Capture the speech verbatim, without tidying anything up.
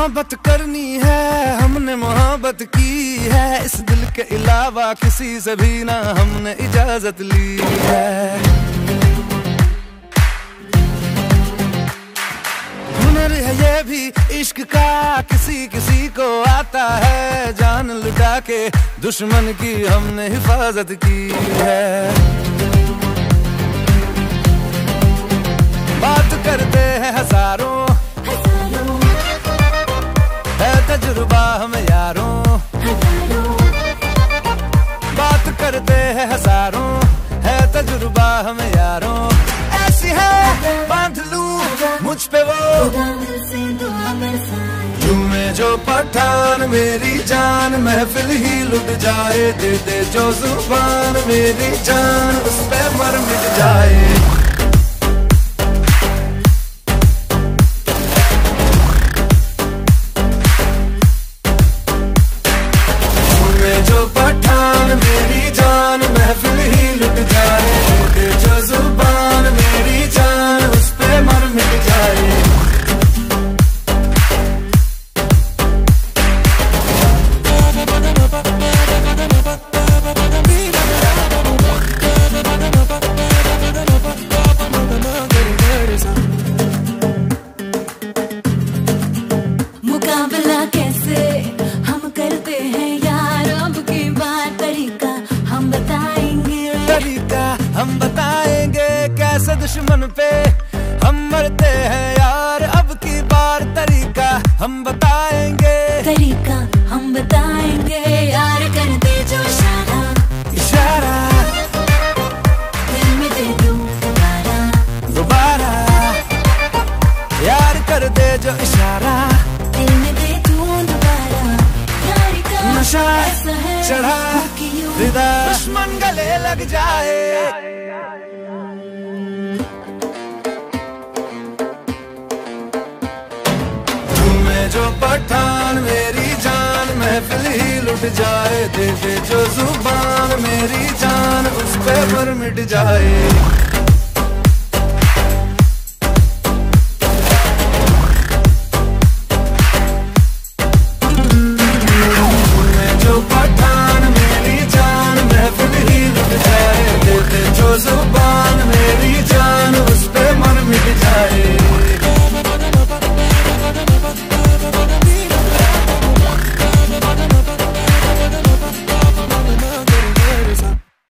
मोहब्बत करनी है, हमने मोहब्बत की है, इस दिल के अलावा किसी से भी ना हमने इजाजत ली है। हुनर है ये भी इश्क का, किसी किसी को आता है, जान लुटा के दुश्मन की हमने हिफाजत की है। बात करते हैं हजारों, है तजुर्बा हमें यारों, बात करते हैं हजारों, है तजुर्बा हमें यारों। ऐसी है बांध लूं मुझ पे वो झूमे जो पठान मेरी जान, महफिल ही लुट जाए, दे दे जो जुबान मेरी जान, उस पे मर मिट जाए। जो पठान मेरी जान, महफिल ही लुट जाए, दे जो जुबान मेरी जान, उस पे मर मिट जाए। मुकाबला कैसे हम करते हैं तरीका हम बताएंगे, कैसे दुश्मन पे हम मरते हैं यार, अब की बार तरीका हम बताएंगे। तरीका हम बताएंगे यार, कर दे जो इशारा, इशारा दिल में दे दूं दोबारा, दोबारा यार कर दे जो इशारा, दिल में दे दूं दोबारा। यार का नशा ऐसा है चढ़ा विदा, दुश्मन गले लग जाए। झूमे जो पठान मेरी जान, महफिल ही लुट जाए, दे दे जो जुबान मेरी जान, उस पे मर मिट जाए।